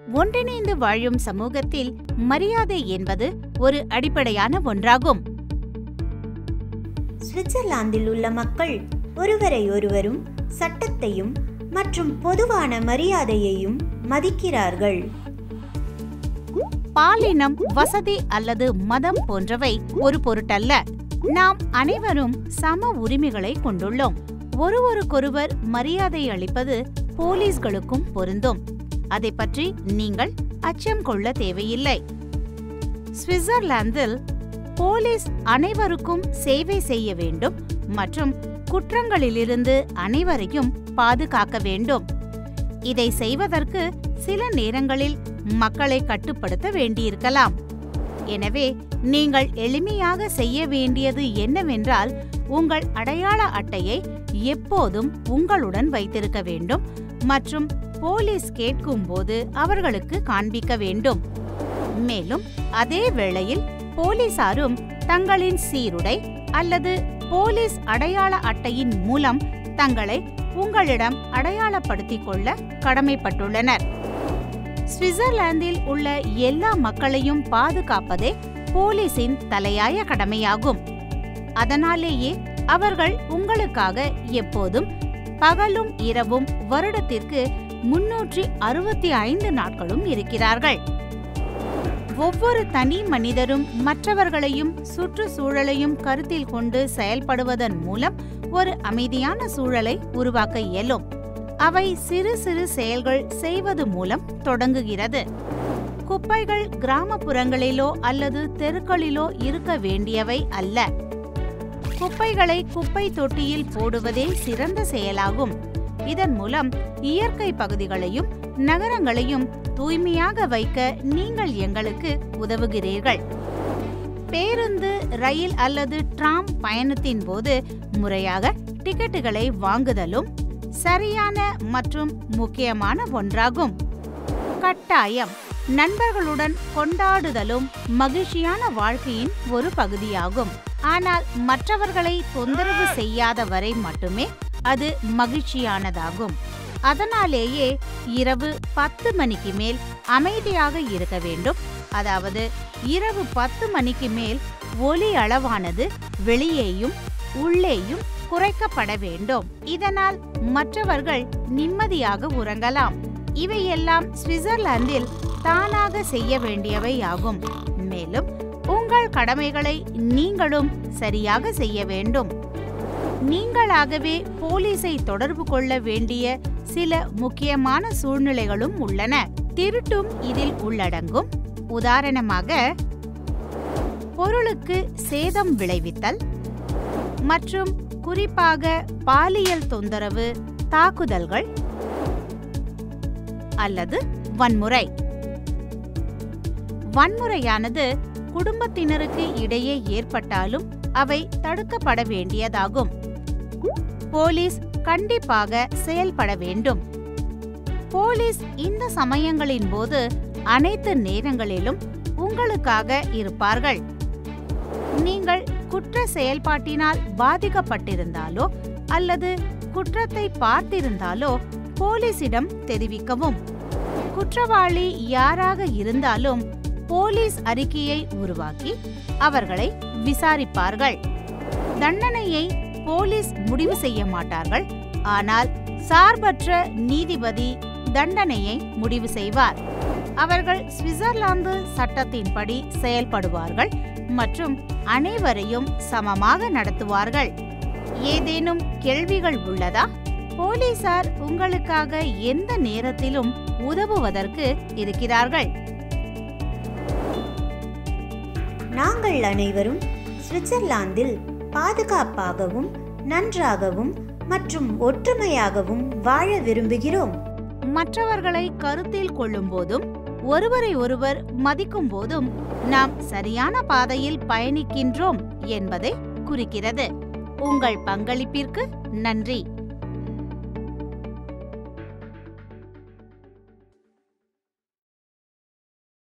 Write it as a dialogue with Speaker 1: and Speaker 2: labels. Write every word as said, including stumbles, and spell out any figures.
Speaker 1: ஒன்றிணைந்து வாழும் சமூகத்தில் மரியாதை என்பது ஒரு அடிப்படையான ஒன்றாகும்.
Speaker 2: சுவிட்சர்லாந்தில் உள்ள மக்கள் ஒருவரை ஒருவரும் சட்டத்தையும் மற்றும் பொதுவான மரியாதையையும் மதிக்கிறார்கள்.
Speaker 1: பாலினம், வசதி அல்லது மதம் போன்றவை ஒரு பொருட்டல்ல. நாம் அனைவரும் சம உரிமைகளை கொண்டுள்ளோம். ஒருவருக்கொருவர் மரியாதை அளிப்பது போலீஸ்களுக்கும் பொருந்தும். அதை பற்றி நீங்கள் அச்சம் கொள்ள தேவையில்லை. சுவிட்சர்லாந்தில் போலீஸ் அனைவருக்கும் சேவை செய்ய வேண்டும் மற்றும் குற்றங்களிலிருந்து அனைவரையும் பாதுகாக்க வேண்டும். இதை செய்வதற்கு சில நேரங்களில் மக்களை கட்டுப்படுத்த வேண்டியிருக்கலாம். எனவே நீங்கள் எளிமையாக செய்ய வேண்டியது என்னவென்றால், உங்கள் அடையாள அட்டையை எப்போதும் உங்களுடன் வைத்திருக்க வேண்டும் மற்றும் போலீஸ் கேட்கும்போது அவர்களுக்கு காண்பிக்க வேண்டும். மேலும் அதே வேளையில் போலீசாரும் தங்களின் சீருடை அல்லது போலீஸ் அடையாள அட்டையின் மூலம் தங்களை உங்களிடம் அடையாளப்படுத்திக் கொள்ள கடமைப்பட்டுள்ளனர். சுவிட்சர்லாந்தில் உள்ள எல்லா மக்களையும் பாதுகாப்பதே போலீசின் தலையாய கடமையாகும். அதனாலேயே அவர்கள் உங்களுக்காக எப்போதும் பகலும் இரவும் வருடத்திற்கு முன்னூற்றி அறுபத்தி ஐந்து நாட்களும் இருக்கிறார்கள். ஒவ்வொரு தனி மனிதரும் மற்றவர்களையும் சுற்றுச்சூழலையும் கருத்தில் கொண்டு செயல்படுவதன் மூலம் ஒரு அமைதியான சூழலை உருவாக்க இயலும். அவை சிறு சிறு செயல்கள் செய்வது மூலம் தொடங்குகிறது. குப்பைகள் கிராமப்புறங்களிலோ அல்லது தெருக்களிலோ இருக்க வேண்டியவை அல்ல. குப்பைகளை குப்பை தொட்டியில் போடுவதே சிறந்த செயலாகும். இதன் மூலம் இயற்கை பகுதிகளையும் நகரங்களையும் தூய்மையாக வைக்க நீங்கள் எங்களுக்கு உதவுகிறீர்கள். பேருந்து, ரயில் அல்லது டிராம் பயணத்தின் போது முறையாக டிக்கெட்டுகளை வாங்குதலும் சரியான மற்றும் முக்கியமான ஒன்றாகும். கட்டாயம் நண்பர்களுடன் கொண்டாடுதலும் மகிழ்ச்சியான வாழ்க்கையின் ஒரு பகுதியாகும். ஆனால் மற்றவர்களை தொந்தரவு செய்யாத வரை மட்டுமே அது மகிழ்ச்சியானதாகும். அதனாலேயே இரவு பத்து மணிக்கு மேல் அமைதியாக இருக்க வேண்டும். அதாவது இரவு பத்து மணிக்கு மேல் ஒலி அளவானது வெளியேயும் உள்ளேயும் குறைக்கப்பட வேண்டும். இதனால் மற்றவர்கள் நிம்மதியாக உறங்கலாம். இவையெல்லாம் சுவிட்சர்லாந்தில் தானாக செய்ய வேண்டியவை ஆகும். மேலும் உங்கள் கடமைகளை நீங்களும் சரியாக செய்ய வேண்டும். நீங்களாகவே போலீஸை தொடர்பு கொள்ள வேண்டிய சில முக்கியமான சூழ்நிலைகளும் உள்ளன. திருட்டும் இதில் உள்ளடங்கும். உதாரணமாக, பொருளுக்கு சேதம் விளைவித்தல் மற்றும் குறிப்பாக பாலியல் தொந்தரவு, தாக்குதல்கள் அல்லது வன்முறை. வன்முறையானது குடும்பத்தினருக்கு இடையே ஏற்பட்டாலும் அவை தடுக்கப்பட வேண்டியதாகும். போலீஸ் கண்டிப்பாக செயல்பட வேண்டும். போலீஸ் இந்த சமயங்களின் போது அனைத்து நேரங்களிலும் உங்களுக்காக இருப்பார்கள். நீங்கள் குற்ற செயல்பாட்டினால் பாதிக்கப்பட்டிருந்தாலோ அல்லது குற்றத்தை பார்த்திருந்தாலோ போலீசிடம் தெரிவிக்கவும். குற்றவாளி யாராக இருந்தாலும் போலீஸ் அறிக்கையை உருவாக்கி அவர்களை விசாரிப்பார்கள். தண்டனையை போலீஸ் முடிவு செய்ய மாட்டார்கள், ஆனால் சார்பற்ற நீதிபதி தண்டனையை முடிவு செய்வார். அவர்கள் சுவிட்சர்லாந்து சட்டத்தின்படி செயல்படுவார்கள் மற்றும் அனைவரையும் சமமாக நடத்துவார்கள். ஏதேனும் கேள்விகள் உள்ளதா? போலீசார் உங்களுக்காக எந்த நேரத்திலும் உதவுவதற்கு இருக்கிறார்கள்.
Speaker 2: நாங்கள் அனைவரும் சுவிட்சர்லாந்தில் பாதுகாப்பாகவும் நன்றாகவும் மற்றும் ஒற்றுமையாகவும் வாழ விரும்புகிறோம்.
Speaker 1: மற்றவர்களை கருத்தில் கொள்ளும் போதும் ஒருவரை ஒருவர் மதிக்கும் போதும் நாம் சரியான பாதையில் பயணிக்கின்றோம் என்பதை குறிக்கிறது. உங்கள் பங்களிப்பிற்கு நன்றி.